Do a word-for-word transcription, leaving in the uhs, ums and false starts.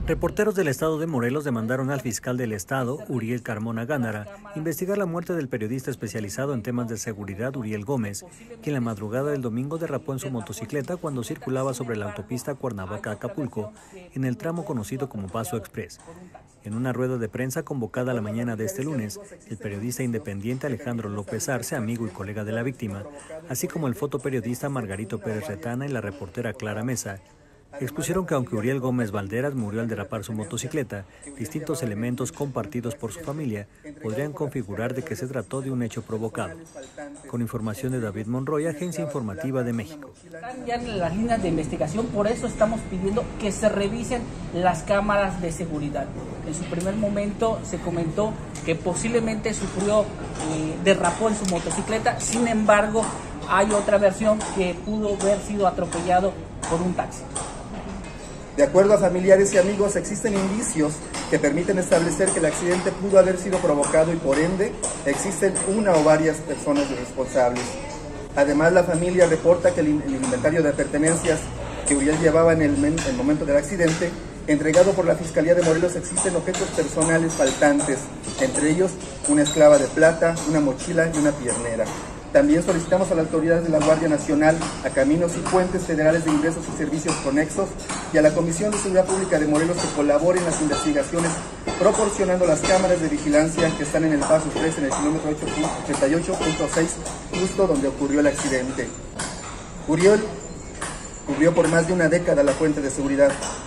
Reporteros del estado de Morelos demandaron al fiscal del estado, Uriel Carmona Gándara, investigar la muerte del periodista especializado en temas de seguridad Uriel Gómez, quien la madrugada del domingo derrapó en su motocicleta cuando circulaba sobre la autopista Cuernavaca-Acapulco, en el tramo conocido como Paso Express. En una rueda de prensa convocada la mañana de este lunes, el periodista independiente Alejandro López Arce, amigo y colega de la víctima, así como el fotoperiodista Margarito Pérez Retana y la reportera Clara Mesa, expusieron que aunque Uriel Gómez Valderas murió al derrapar su motocicleta, distintos elementos compartidos por su familia podrían configurar de que se trató de un hecho provocado. Con información de David Monroy, Agencia Informativa de México. Están ya en las líneas de investigación, por eso estamos pidiendo que se revisen las cámaras de seguridad. En su primer momento se comentó que posiblemente sufrió, eh, derrapó en su motocicleta, sin embargo hay otra versión que pudo haber sido atropellado por un taxi. De acuerdo a familiares y amigos, existen indicios que permiten establecer que el accidente pudo haber sido provocado y por ende existen una o varias personas responsables. Además, la familia reporta que el inventario de pertenencias que Uriel llevaba en el, el momento del accidente, entregado por la Fiscalía de Morelos, existen objetos personales faltantes, entre ellos una esclava de plata, una mochila y una piernera. También solicitamos a las autoridades de la Guardia Nacional, a Caminos y Puentes Federales de Ingresos y Servicios Conexos y a la Comisión de Seguridad Pública de Morelos que colaboren en las investigaciones, proporcionando las cámaras de vigilancia que están en el Paso tres en el kilómetro ochenta y ocho punto seis, justo donde ocurrió el accidente. Uriel cubrió por más de una década la fuente de seguridad.